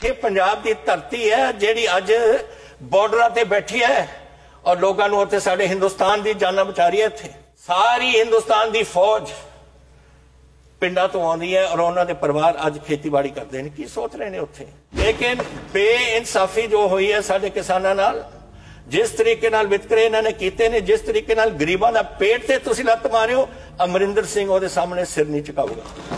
ये पंजाब की धरती है जिहड़ी अज बॉर्डर ते बैठी है और लोगों को उत्थे साडे हिंदुस्तान की जाना बचा रही है। इत्थे सारी हिंदुस्तान की फौज पिंडा तो आउंदी है और उन्होंने परिवार अज खेतीबाड़ी करते हैं। की सोच रहे हैं उत्थे? लेकिन बेइंसाफी जो हुई है साडे किसानां नाल, जिस तरीके नाल वितकरे इन्होंने कीते ने, जिस तरीके नाल गरीबां दा पेट ते तुसीं लत्त मारियो, अमरिंदर सिंह उहदे सामने सिर नहीं झुकाऊगा।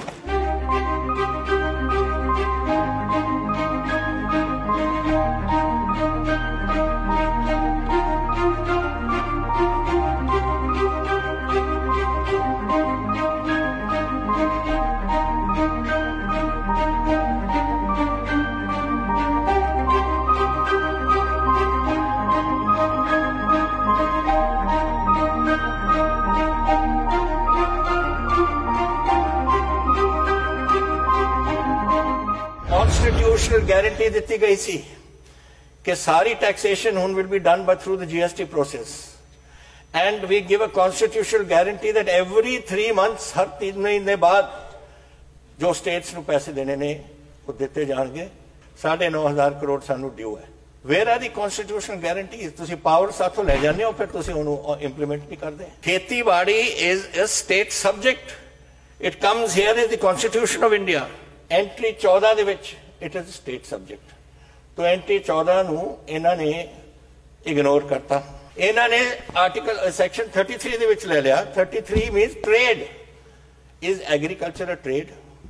कॉन्स्टिट्यूशनल गारंटी दी गई सी कि सारी टैक्सेशन हुन will be done by through the GST process and we give a constitutional guarantee that every 3 months, हर 3 महीने बाद जो स्टेट्स नूं पैसे देने ने वो दिते जाणगे। 9,500 करोड़ सानू ड्यू है। Where are the constitutional guarantee? तुसीं पावर साथों ले जाने हो, फिर तुसीं उहनूं इंप्लीमेंट नहीं करते। खेतीबाड़ी is a state subject. It comes here is the constitution of India. Entry 14 दे विच इट इज स्टेट सब्जेक्ट। तो एंट्री 14 नूं इन्हां ने इग्नोर करता। इन्हां ने आर्टिकल सैक्शन 33 दे विच ले लिया। 33 means trade is agriculture a trade.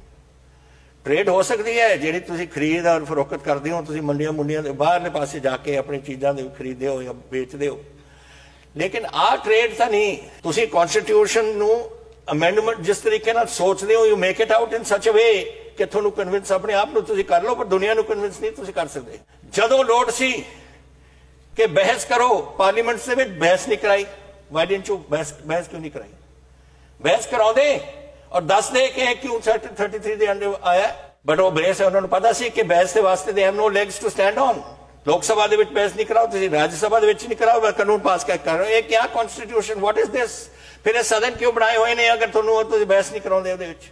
Trade हो सकती है जिहड़ी तुसीं खरीद और फरोख्त करदे हो, तुसीं मंडियां मुंडियां दे बाहरले पासे जाके अपनी चीज़ां दे खरीददे हो या बेचदे हो, लेकिन आ ट्रेड तां नहीं। तुसीं कॉन्स्टिट्यूशन नूं अमेंडमेंट जिस तरीके नाल सोचदे हो, you make it out in such a way कि तुहानूं कन्विंस अपने आप नूं तुसीं कर लो, पर दुनिया नूं कन्विंस नहीं तुसीं कर सकदे। जदों लोड़ सी कि बहस करो, पार्लीमेंट दे विच बहस नहीं कराई। वाई डिडंट यू बहस क्यों नहीं कराई? बहस कराओ और दस दे कि क्यों 33 दे अंदर आया। बट वो बहस है, उन्होंने पता सी कि बहस के वास्ते they have no legs to stand on. Lok Sabha दे विच बहस नहीं कराओ, तुसीं राज्य सभा दे विच नहीं कराओ, कानून पास कर रहे हो। ये क्या कॉन्स्टिट्यूशन? What is this? फिर ये सदन क्यों बनाए हुए ने अगर तुहानूं तुसीं बहस नहीं कराउंदे उहदे विच?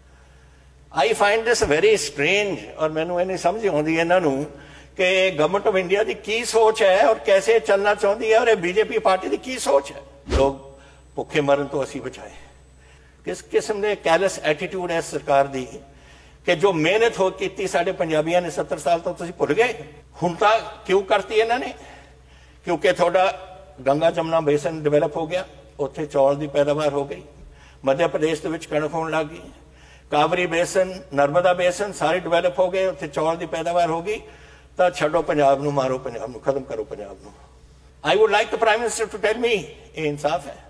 I find this very strange. और मैनूं ये नहीं समझ आउंदी इन्हां नूं कि गवर्नमेंट ऑफ इंडिया की की सोच है और कैसे चलना चाहती है, और ये बीजेपी पार्टी की की सोच है। लोग भुखे मरन तो असीं बचाए। किस किस्म के कैलस एटीट्यूड है सरकार दी कि जो मेहनत हो की साडे पंजाबियों ने 70 साल तो तुसीं भुल गए। हुण तां क्यों करती इन्होंने? क्योंकि थोड़ा गंगा जमुना बेसन डिवेलप हो गया, उत्थे चौल की पैदावार हो गई। मध्य प्रदेश के विच कणक होने लग गई। कावरी बेसन, नर्मदा बेसन सारे डिवेलप हो गए, उत्थे चौल की पैदावार हो गई। तो छड्डो पंजाब नूं, मारो पंजाब नूं, खत्म करो पंजाब नूं। I would like the prime minister to tell me ये इंसाफ है।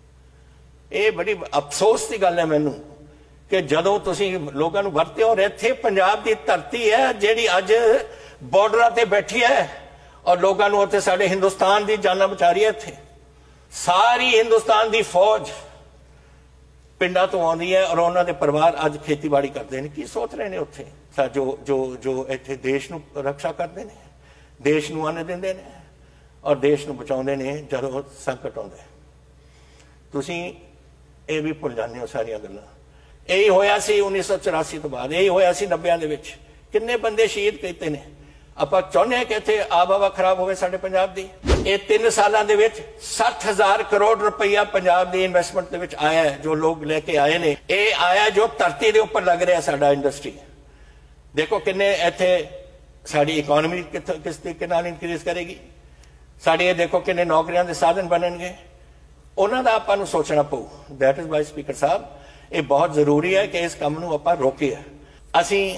ये बड़ी अफसोस की गल है मैनू कि जदों तुसीं लोगों नूं वरते हो, इत्थे पंजाब की धरती है जिहड़ी अज बॉर्डर ते बैठी है और लोगों को उत्थे साडे हिंदुस्तान की जाना बचा रही है। इत्थे सारी हिंदुस्तान की फौज पिंडा तो आउंदी है और उन्होंने परिवार अज खेतीबाड़ी करते हैं। की सोच रहे हैं उत्थे? जो जो जो इत्थे देश नूं रक्षा करते हैं, देश नूं अन्न दिंदे ने और देश नूं बचाउंदे ने जदों संकट आउंदा है। तुसीं ये भी भुल जाते हो सारिया गल्लां। यही होया सी 1984 तो बाद, यही होया सी 90 दे विच। किन्ने बंदे शहीद कीते ने। आपां चाहुंदे कि इत्थे आबहवा खराब होवे साडे पंजाब दी। ये 3 सालां दे विच 60,000 करोड़ रुपया पंजाब दी इन्वेस्टमेंट दे विच आया है। जो लोग लेके आए ने, ये आया जो धरती दे उपर लग रहा साडा इंडस्ट्री। देखो किन्ने इत्थे साडी इकोनॉमी किस तरीके नाल इंक्रीज करेगी। साडे देखो किन्ने नौकरियां दे साधन बनणगे। उन्हों का आपां नूं सोचना पऊ। दैट इज वाई स्पीकर साहब ये बहुत जरूरी है कि इस काम नूं आपां रोकीए। असीं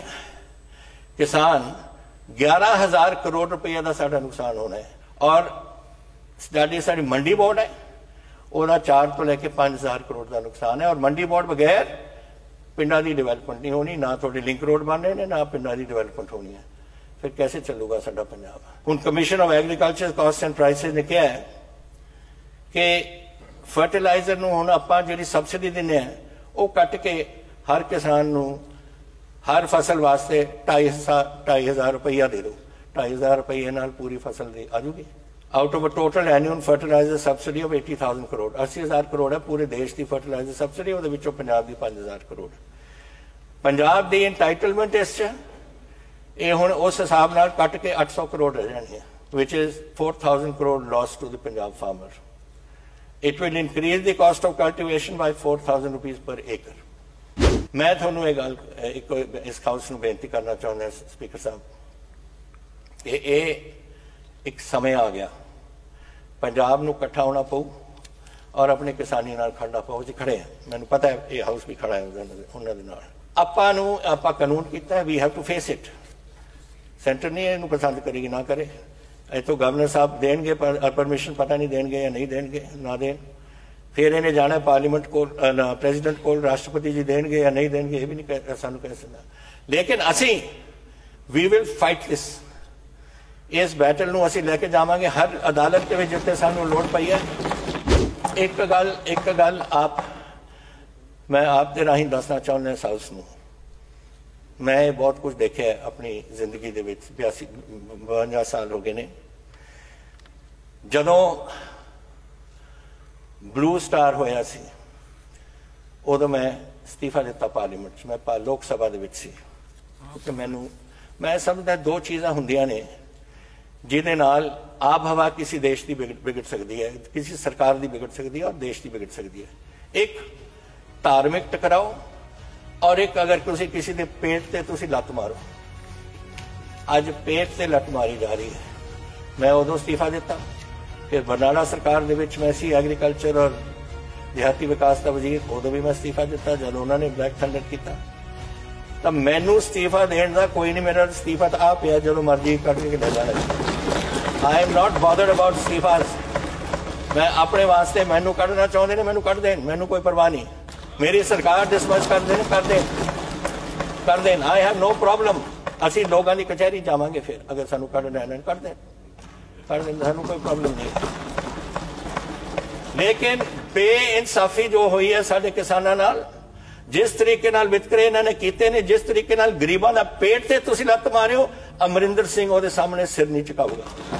किसान 11,000 करोड़ रुपये का साडा नुकसान होना है और साडी मंडी बोर्ड है, वह 4 तो लैके 5,000 करोड़ का नुकसान है। और मंडी बोर्ड बगैर पिंडा की डिवेलपमेंट नहीं होनी, ना थोड़े लिंक रोड बन रहे हैं, ना पिंडा की डिवेलपमेंट होनी है। फिर कैसे चलूगा साडा पंजाब? हुण commission of agriculture cost and prices ने कहा है कि फर्टिलाइजर नूं हुण आपां जिहड़ी सबसिडी दिंदे आ वो कट के हर किसान नूं हर फसल वास्ते 2,500 रुपया दे दो। 2,500 रुपये नाल पूरी फसल दी आ जूगी। Out of a total annual fertiliser subsidy of 80,000 crore, 80,000 crore है पूरे देश की फर्टिलाइजर सबसिडी, उहदे विचों पंजाब दी 5,000 करोड़। पंजाब दी एंटाइटलमेंट इस ये हुण उस हिसाब नाल कट के 800 करोड़ रह जानी है, which is 4000 crore loss to the Punjab farmer. It will increase the cost of cultivation by 4,000 rupees per acre. मैं थोनू ये गल इस हाउस नूं बेनती करना चाहुंदा स्पीकर साहब कि ये एक समय आ गया, पंजाब नूं इकट्ठा होना पऊ और अपने किसानी नाल खड़ना पऊ. जी खड़े हैं, मैनूं पता है ये हाउस भी खड़ा है उन्हां दे नाल. आपां कानून कीता है, we have to face it. Centre नहीं इहनूं पसंद करेगी ना करे, इतों गवर्नर साहब देंगे परमिशन, पता नहीं देंगे या नहीं देंगे, ना देन फिर इन्हें जाना पार्लीमेंट को, प्रेजिडेंट को, राष्ट्रपति जी देंगे या नहीं देंगे, ये भी नहीं सानू कह सकता. लेकिन असी वी विल फाइट दिस. इस बैटल नूं असी लैके जावांगे हर अदालत के विच जिथे सानू लोड़ पई है. एक गल मैं आप दे राही दसना चाहुंदा हाउस नूं, मैं बहुत कुछ देखा है अपनी जिंदगी दे विच. 52 साल हो गए ने. जदों ब्लू स्टार होया सी उदों मैं इस्तीफा दिता पार्लीमेंट च. मैं लोक सभा दे विच सी. कि मैं समझदा दो चीज़ां हुंदियां ने जिहदे नाल आब हवा किसी देश की बिगड़ सकती है, किसी सरकार की बिगड़ सकती है और देश की बिगड़ सकती है. एक धार्मिक टकराओ और एक अगर तुसी किसी के पेट ते तुसी लत मारो. अज पेट से लत मारी जा रही है. मैं उदों इस्तीफा दिता, फिर बरनाला सरकार दे विच मैं सी एग्रीकल्चर और देहाती विकास का वजीर, उदों भी मैं इस्तीफा दिता जब उन्होंने ब्लैक थंडर किया. तो मैनू इस्तीफा देने का कोई नहीं, मेरा इस्तीफा तो आ पिया जो मर्जी कट के ले जाना. I am not bothered about इस्तीफा. मैं अपने वास्ते मैनू कढ़ना चाहते ने, मैनू कढ़ देन, मैनू कोई परवाह नहीं. मेरी सरकार डिसमिस कर देन. I have no problem. असी लोगों की कचहरी जावांगे, फिर अगर सानू कढ़ना है कर दें, सानू कोई प्रॉब्लम नहीं. लेकिन बेइंसाफी जो हुई है साडे किसानां नाल, जिस तरीके नाल वितकरे इन्होंने कीते ने, जिस तरीके नाल गरीबां दा पेट ते तुसीं लत मारियो, अमरिंदर सिंह ओहदे सामने सिर नहीं झुकाऊगा.